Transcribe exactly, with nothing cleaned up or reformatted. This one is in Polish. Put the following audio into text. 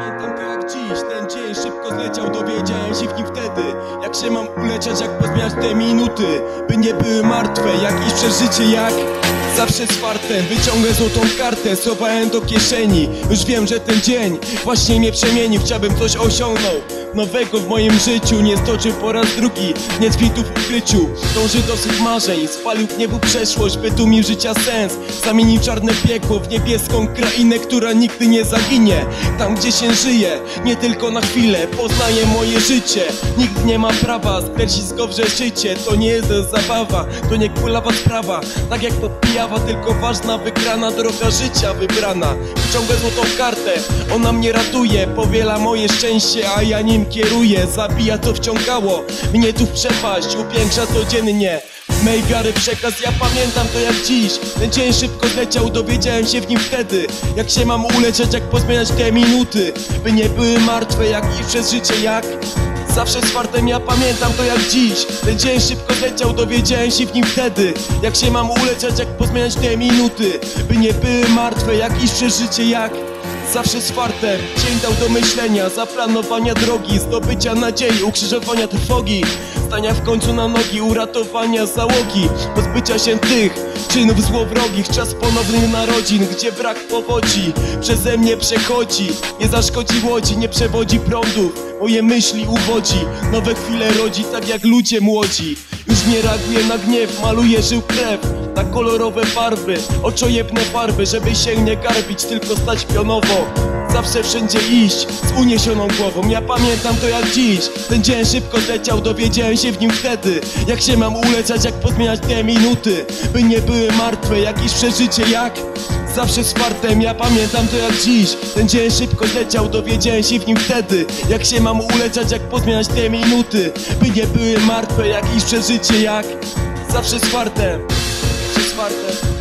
Pamiętam to jak dziś, ten dzień szybko zleciał. Dowiedziałem się w nim wtedy, jak się mam uleczać, jak pozmieniać te minuty, by nie były martwe, jak iść przez życie, jak zawsze z fartem. Wyciągę złotą kartę, schowałem do kieszeni. Już wiem, że ten dzień właśnie mnie przemienił. Chciałbym coś osiągnął nowego w moim życiu. Nie stoczył po raz drugi, nie tkwił w ukryciu. Dąży do swych marzeń, spalił w niebu przeszłość, by tu mi życia sens. Zamienił czarne piekło w niebieską krainę, która nigdy nie zaginie. Tam gdzie się żyje, nie tylko na chwilę, poznaje moje życie. Nikt nie ma prawa skreślić go w życie. To nie jest zabawa, to nie kulawa sprawa. Tak jak to pijawa, tylko ważna, wygrana droga życia wybrana. Wyciągę złotą kartę, ona mnie ratuje, powiela moje szczęście, a ja nim kieruję. Zabija co wciągało mnie tu w przepaść, upiększa codziennie mej wiary przekaz. Ja pamiętam to jak dziś, ten dzień szybko zleciał. Dowiedziałem się w nim wtedy, jak się mam ulecieć, jak pozmieniać te minuty, by nie były martwe, jak iść przez życie, jak zawsze z fartem. Ja pamiętam to jak dziś, ten dzień szybko zleciał. Dowiedziałem się w nim wtedy, jak się mam ulecieć, jak pozmieniać te minuty, by nie były martwe, jak iść przez życie, jak zawsze z fartem. Dzień dał do myślenia, zaplanowania drogi, zdobycia nadziei, ukrzyżowania trwogi, stania w końcu na nogi, uratowania załogi, pozbycia się tych czynów złowrogich. Czas ponownych narodzin, gdzie brak powodzi przeze mnie przechodzi. Nie zaszkodzi łodzi, nie przewodzi prądów, moje myśli uwodzi. Nowe chwile rodzi, tak jak ludzie młodzi. Już nie reaguje na gniew, maluje żył krew na kolorowe farby, oczojebne farby, żeby się nie garbić, tylko stać pionowo. Zawsze wszędzie iść z uniesioną głową. Ja pamiętam to jak dziś, ten dzień szybko zleciał. Dowiedziałem się w nim wtedy, jak się mam uleciać, jak pozmieniać te minuty, by nie były martwe, jak iść przez życie, jak zawsze z fartem. Ja pamiętam to jak dziś, ten dzień szybko zleciał. Dowiedziałem się w nim wtedy, jak się mam uleciać, jak pozmieniać te minuty, by nie były martwe, jak iść przez życie, jak zawsze z fartem, zawsze z fartem.